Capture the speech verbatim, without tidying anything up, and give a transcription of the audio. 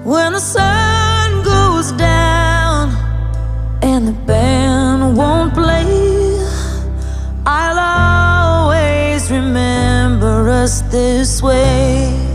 When the sun goes down and the band won't play, I'll always remember us this way.